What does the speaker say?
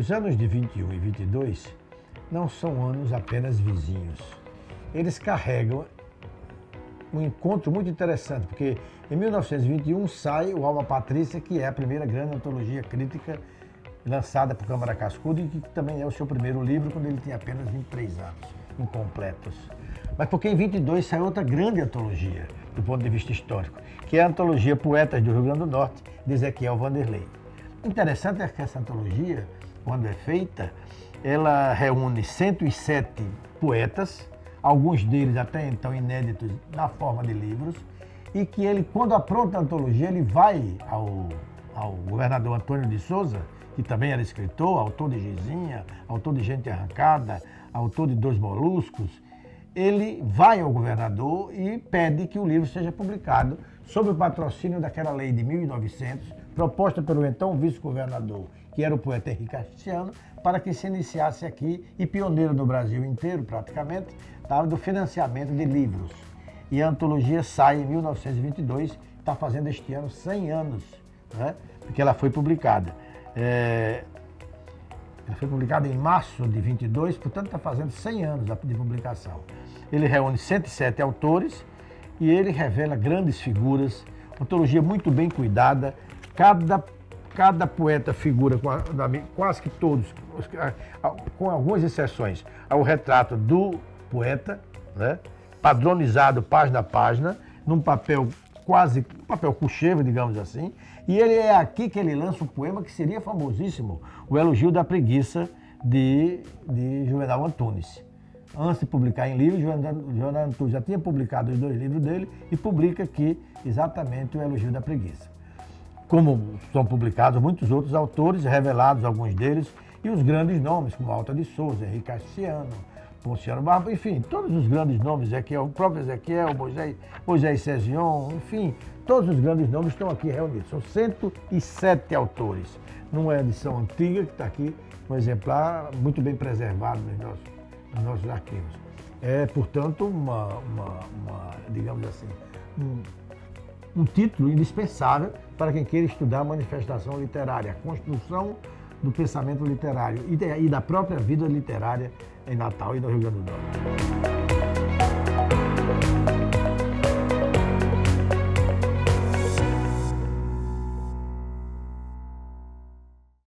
Os anos de 21 e 22 não são anos apenas vizinhos. Eles carregam um encontro muito interessante, porque em 1921 sai o Alma Patrícia, que é a primeira grande antologia crítica lançada por Câmara Cascudo e que também é o seu primeiro livro quando ele tinha apenas 23 anos, incompletos. Mas porque em 22 sai outra grande antologia, do ponto de vista histórico, que é a antologia Poetas do Rio Grande do Norte, de Ezequiel Vanderlei. O interessante é que essa antologia, quando é feita, ela reúne 107 poetas, alguns deles até então inéditos na forma de livros, e que ele, quando apronta a antologia, ele vai ao governador Antônio de Souza, que também era escritor, autor de Gizinha, autor de Gente Arrancada, autor de Dois Moluscos. Ele vai ao governador e pede que o livro seja publicado sob o patrocínio daquela lei de 1900, proposta pelo então vice-governador, que era o poeta Henrique Castiano, para que se iniciasse aqui, e pioneiro no Brasil inteiro praticamente, do financiamento de livros. E a antologia sai em 1922, está fazendo este ano 100 anos, né? Porque ela foi publicada. Ela foi publicada em março de 22, portanto está fazendo 100 anos de publicação. Ele reúne 107 autores e ele revela grandes figuras, uma antologia muito bem cuidada. Cada poeta figura, quase que todos, com algumas exceções, ao retrato do poeta, né? Padronizado página a página, num papel quase, um papel couchê, digamos assim, e ele é aqui que ele lança um poema que seria famosíssimo, o Elogio da Preguiça, de Juvenal Antunes. Antes de publicar em livro, Juvenal Antunes já tinha publicado os 2 livros dele e publica aqui exatamente o Elogio da Preguiça. Como são publicados muitos outros autores, revelados alguns deles, e os grandes nomes, como Alta de Souza, Henrique Castiano, Ponciano Barba, enfim, todos os grandes nomes, Ezequiel, o próprio Ezequiel, Moisés Sezion, enfim, todos os grandes nomes estão aqui reunidos. São 107 autores, numa edição antiga que está aqui, um exemplar muito bem preservado nos nossos arquivos. É, portanto, digamos assim, um título indispensável para quem queira estudar a manifestação literária, a construção do pensamento literário e da própria vida literária em Natal e no Rio Grande do Norte.